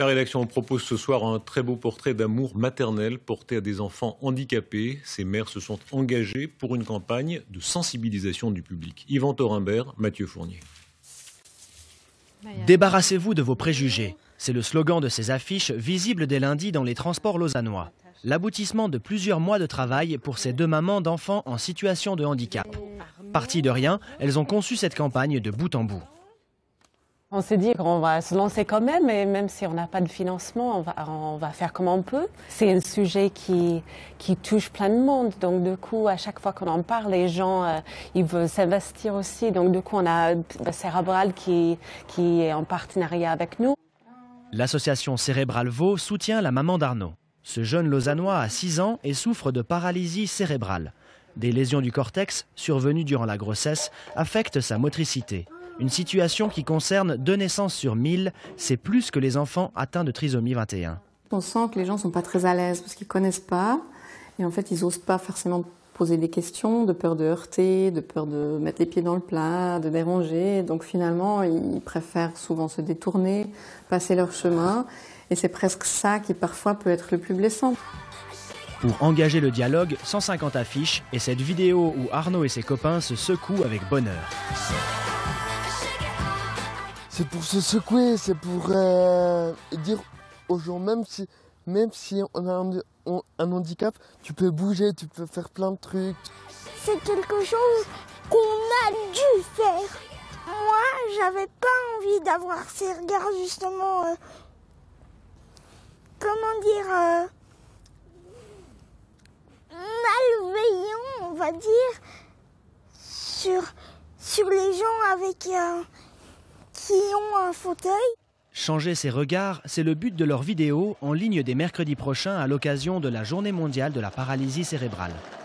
La rédaction propose ce soir un très beau portrait d'amour maternel porté à des enfants handicapés. Ces mères se sont engagées pour une campagne de sensibilisation du public. Yvan Thorimbert, Mathieu Fournier. Débarrassez-vous de vos préjugés. C'est le slogan de ces affiches visibles dès lundi dans les transports lausannois. L'aboutissement de plusieurs mois de travail pour ces deux mamans d'enfants en situation de handicap. Parties de rien, elles ont conçu cette campagne de bout en bout. On s'est dit qu'on va se lancer quand même, et même si on n'a pas de financement, on va faire comme on peut. C'est un sujet qui touche plein de monde, donc du coup, à chaque fois qu'on en parle, les gens ils veulent s'investir aussi. Donc du coup, on a Cérébral qui est en partenariat avec nous. L'association Cérébral Vaud soutient la maman d'Arnaud. Ce jeune Lausannois a 6 ans et souffre de paralysie cérébrale. Des lésions du cortex, survenues durant la grossesse, affectent sa motricité. Une situation qui concerne 2 naissances sur 1000, c'est plus que les enfants atteints de trisomie 21. On sent que les gens ne sont pas très à l'aise parce qu'ils ne connaissent pas. Et en fait, ils n'osent pas forcément poser des questions, de peur de heurter, de peur de mettre les pieds dans le plat, de déranger. Donc finalement, ils préfèrent souvent se détourner, passer leur chemin. Et c'est presque ça qui parfois peut être le plus blessant. Pour engager le dialogue, 150 affiches et cette vidéo où Arnaud et ses copains se secouent avec bonheur. C'est pour se secouer, c'est pour dire aux gens, même si on a un handicap, tu peux bouger, tu peux faire plein de trucs. C'est quelque chose qu'on a dû faire. Moi, j'avais pas envie d'avoir ces regards justement, comment dire, malveillants, on va dire, sur les gens avec qui ont un fauteuil. Changer ces regards, c'est le but de leur vidéo en ligne dès mercredi prochain à l'occasion de la Journée mondiale de la paralysie cérébrale.